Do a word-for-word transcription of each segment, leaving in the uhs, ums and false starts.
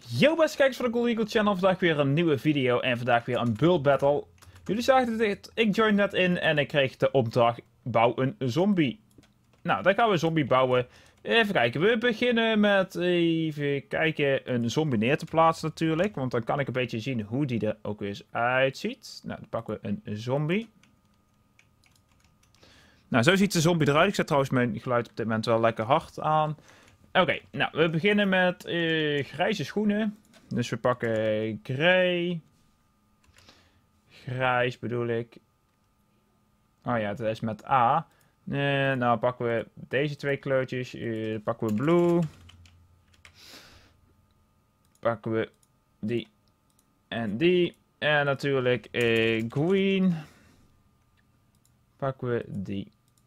Yo beste kijkers van de Golden Eagle Channel, vandaag weer een nieuwe video en vandaag weer een build battle. Jullie zagen het, ik joined net in en ik kreeg de opdracht, bouw een zombie. Nou, dan gaan we een zombie bouwen. Even kijken, we beginnen met even kijken een zombie neer te plaatsen natuurlijk. Want dan kan ik een beetje zien hoe die er ook eens uitziet. Nou, dan pakken we een zombie. Nou, zo ziet de zombie eruit. Ik zet trouwens mijn geluid op dit moment wel lekker hard aan. Oké, okay, nou, we beginnen met uh, grijze schoenen. Dus we pakken grey. Grijs bedoel ik. Oh ja, dat is met A. Uh, nou, pakken we deze twee kleurtjes. Uh, pakken we blue. Pakken we die en die. En natuurlijk uh, green. Pakken we die.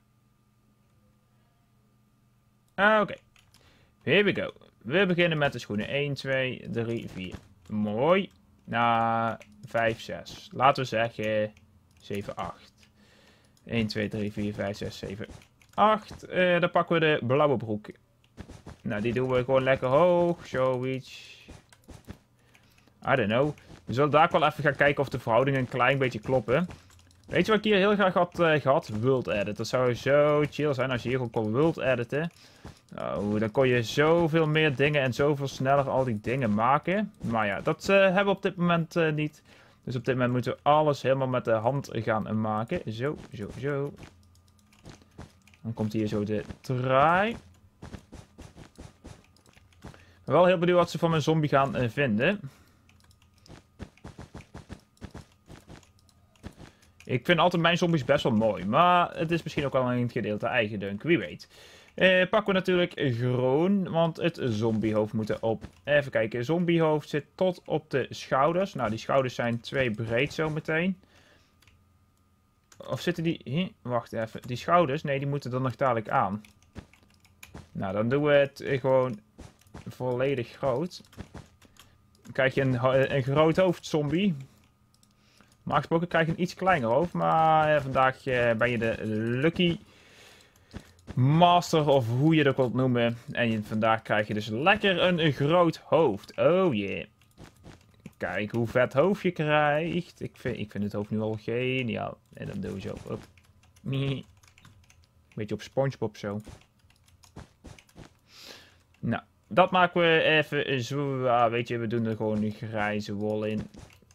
Oké. Okay. Here we go. We beginnen met de schoenen. één, twee, drie, vier. Mooi. Nou, vijf, zes. Laten we zeggen zeven, acht. één, twee, drie, vier, vijf, zes, zeven, acht. Uh, dan pakken we de blauwe broek. Nou, die doen we gewoon lekker hoog. Zoiets. I don't know. We zullen daar wel even gaan kijken of de verhoudingen een klein beetje kloppen. Weet je wat ik hier heel graag had uh, gehad? World edit. Dat zou zo chill zijn als je hier ook kon world editen. Oh, dan kon je zoveel meer dingen en zoveel sneller al die dingen maken. Maar ja, dat uh, hebben we op dit moment uh, niet. Dus op dit moment moeten we alles helemaal met de hand gaan maken. Zo, zo, zo. Dan komt hier zo de draai. Ik ben wel heel benieuwd wat ze van mijn zombie gaan uh, vinden. Ik vind altijd mijn zombies best wel mooi. Maar het is misschien ook wel een gedeelte eigendunk. Wie weet. Uh, pakken we natuurlijk groen. Want het zombiehoofd moet erop. Even kijken. Zombiehoofd zit tot op de schouders. Nou, die schouders zijn twee breed zometeen. Of zitten die... Huh? Wacht even. Die schouders? Nee, die moeten er nog dadelijk aan. Nou, dan doen we het gewoon volledig groot. Dan krijg je een, een groot hoofd zombie. Normaal gesproken krijg je een iets kleiner hoofd. Maar uh, vandaag uh, ben je de lucky master of hoe je dat wilt noemen. En je, vandaag krijg je dus lekker een, een groot hoofd. Oh yeah. Kijk hoe vet hoofd je krijgt. Ik vind, ik vind het hoofd nu al geniaal. En dan doen we zo op. Beetje op SpongeBob zo. Nou, dat maken we even zo. Uh, weet je, we doen er gewoon een grijze wol in.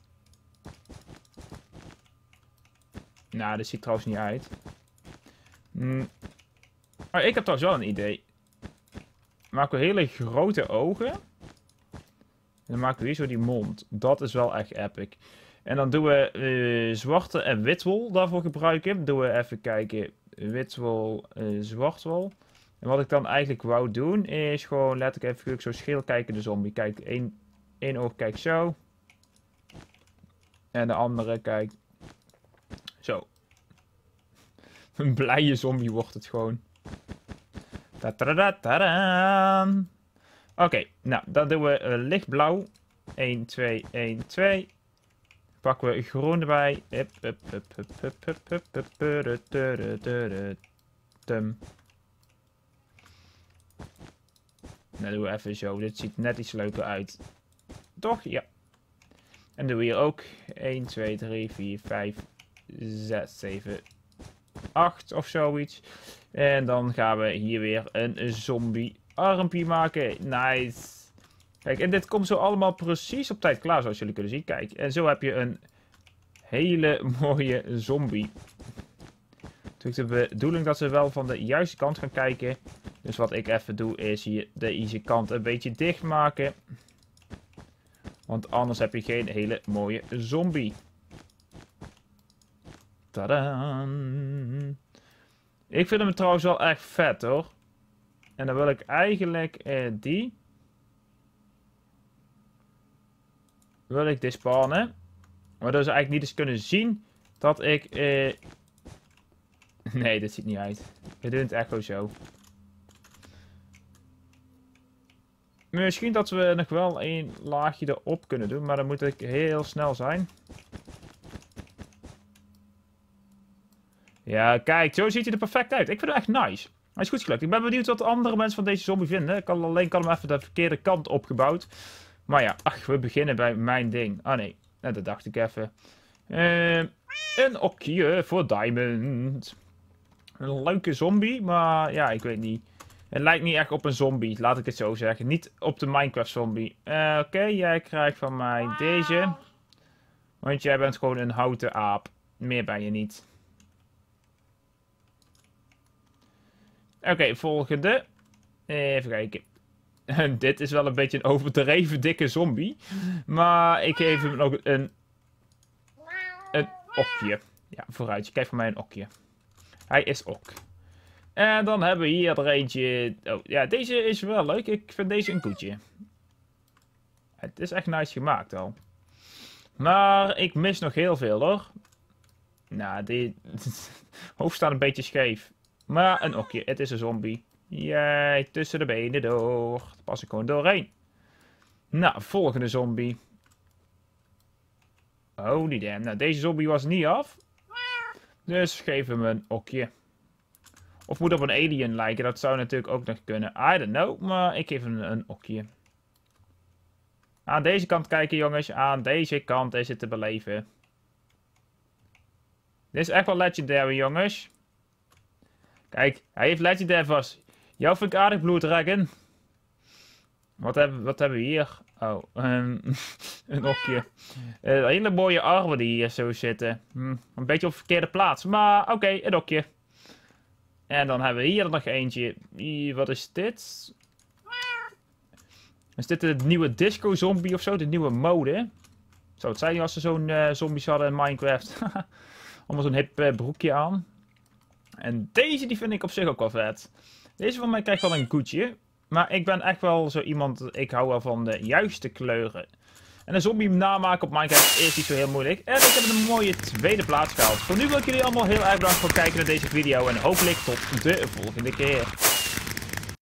Nou, dat ziet trouwens niet uit. Hm. Maar ik heb trouwens wel een idee. Maken we hele grote ogen. En dan maken we hier zo die mond. Dat is wel echt epic. En dan doen we uh, zwarte en witwol daarvoor gebruiken. Doen we even kijken. Witwol, uh, zwartwol. En wat ik dan eigenlijk wou doen is gewoon letterlijk even zo scheel kijken de zombie. Kijk, één, één oog kijkt zo. En de andere kijkt zo. Een blije zombie wordt het gewoon. Oké, okay, nou, dan doen we uh, lichtblauw. één, twee, één, twee. Pakken we groen erbij. Dan doen we even zo. Dit ziet net iets leuker uit. Toch? Ja. En doen we hier ook één, twee, drie, vier, vijf, zes, zeven, acht of zoiets. En dan gaan we hier weer een zombie armpje maken. Nice. Kijk, en dit komt zo allemaal precies op tijd klaar, zoals jullie kunnen zien. Kijk, en zo heb je een hele mooie zombie. Natuurlijk de bedoeling dat ze wel van de juiste kant gaan kijken. Dus wat ik even doe is hier deze kant een beetje dicht maken. Want anders heb je geen hele mooie zombie. Tadaan. Ik vind hem trouwens wel echt vet hoor. En dan wil ik eigenlijk eh, die. Wil ik dispannen. Maar dat ze eigenlijk niet eens kunnen zien dat ik... Eh... Nee, dit ziet niet uit. We doen het echt gewoon zo. Misschien dat we nog wel een laagje erop kunnen doen. Maar dan moet ik heel snel zijn. Ja, kijk, zo ziet hij er perfect uit. Ik vind hem echt nice. Hij is goed gelukt. Ik ben benieuwd wat andere mensen van deze zombie vinden. Ik kan alleen kan hem even de verkeerde kant opgebouwd. Maar ja, ach, we beginnen bij mijn ding. Ah nee, nou, dat dacht ik even. Uh, een okje voor Diamond. Een leuke zombie, maar ja, ik weet niet. Het lijkt niet echt op een zombie, laat ik het zo zeggen. Niet op de Minecraft zombie. Uh, Oké, okay, jij krijgt van mij deze. Want jij bent gewoon een houten aap. Meer ben je niet. Oké, okay, volgende. Even kijken. Dit is wel een beetje een overdreven dikke zombie. Maar ik geef hem nog een... Een okje. Ja, vooruit. Je krijgt van mij een okje. Hij is ok. En dan hebben we hier er eentje... Oh, ja, deze is wel leuk. Ik vind deze een koetje. Het is echt nice gemaakt al. Maar ik mis nog heel veel hoor. Nou, die... hoofd staat een beetje scheef. Maar een okje. Het is een zombie. Jij, tussen de benen door. Daar pas ik gewoon doorheen. Nou, volgende zombie. Holy damn. Nou, deze zombie was niet af. Dus geef hem een okje. Of moet op een alien lijken. Dat zou natuurlijk ook nog kunnen. I don't know. Maar ik geef hem een okje. Aan deze kant kijken jongens. Aan deze kant is het te beleven. Dit is echt wel legendary jongens. Kijk, hij heeft legendary vast. Jou vind ik aardig, Blue Dragon. Wat hebben, wat hebben we hier? Oh, um, een okje. Uh, hele mooie armen die hier zo zitten. Hm, een beetje op de verkeerde plaats. Maar oké, okay, een okje. En dan hebben we hier nog eentje. Wat is dit? Is dit de nieuwe disco zombie of zo? De nieuwe mode? Zou het zijn als ze zo'n uh, zombies hadden in Minecraft? Allemaal zo'n hip uh, broekje aan. En deze die vind ik op zich ook wel vet. Deze van mij krijgt wel een koetje. Maar ik ben echt wel zo iemand, ik hou wel van de juiste kleuren. En een zombie namaken op Minecraft is niet zo heel moeilijk. En ik heb een mooie tweede plaats gehaald. Voor nu wil ik jullie allemaal heel erg bedanken voor het kijken naar deze video. En hopelijk tot de volgende keer.